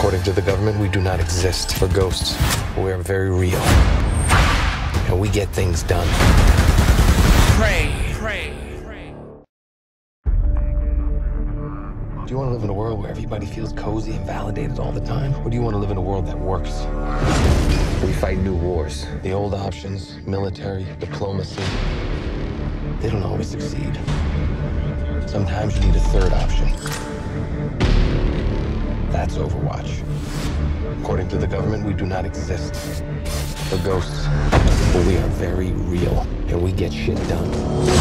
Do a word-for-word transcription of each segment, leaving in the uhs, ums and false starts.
According to the government, we do not exist for ghosts. We are very real. And we get things done. Pray, pray. Do you want to live in a world where everybody feels cozy and validated all the time? Or do you want to live in a world that works? We fight new wars. The old options, military, diplomacy, they don't always succeed. Sometimes you need a third option. That's Overwatch. According to the government, we do not exist for ghosts. But we are very real, and we get shit done.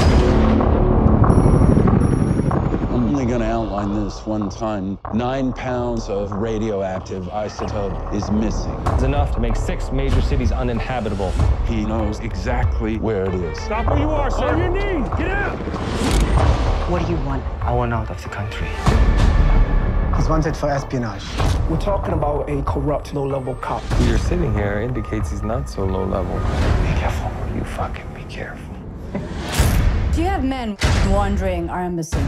I'm only gonna outline this one time. Nine pounds of radioactive isotope is missing. It's enough to make six major cities uninhabitable. He knows exactly where it is. Stop where you are, sir. On your knees, get out! What do you want? I want out of the country. He's wanted for espionage. We're talking about a corrupt, low-level cop. You're sitting here indicates he's not so low level. Be careful. You fucking be careful. Do you have men wandering our embassy?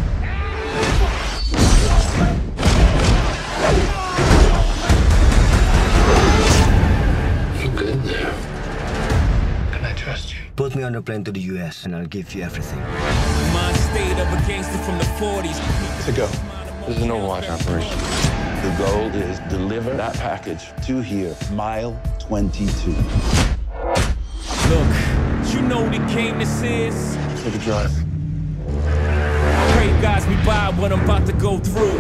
You good in there? Can I trust you? Put me on a plane to the U S and I'll give you everything. Mind state of a gangster from the forties. To go. This is an Overwatch operation. The goal is deliver that package to here, mile twenty-two. Look, you know the game this is. Take a drive. Pray guides me by what I'm about to go through.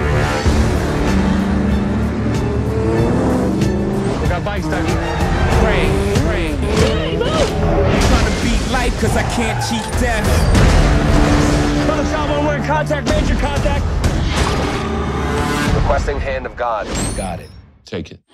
They got bikes stuck. Pray, pray. I'm trying to beat life cause I can't cheat death. Brother Salvo, we're in contact, major contact. Requesting hand of God. Got it. Take it.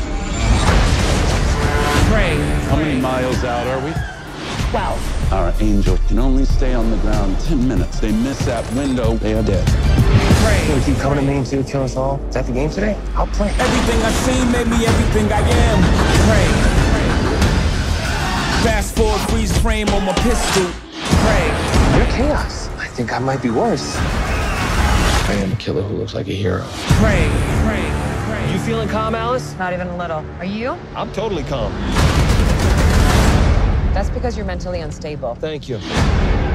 Pray. How many miles out are we? twelve. Our angel can only stay on the ground ten minutes. They miss that window, they are dead. Pray. You keep coming to me until you kill us all. Is that the game today? I'll play. Everything I've seen made me everything I am. Pray. Fast forward, freeze frame on my pistol. Pray. You're chaos. I think I might be worse. I am a killer who looks like a hero. Pray, pray, pray. You feeling calm, Alice? Not even a little. Are you? I'm totally calm. That's because you're mentally unstable. Thank you.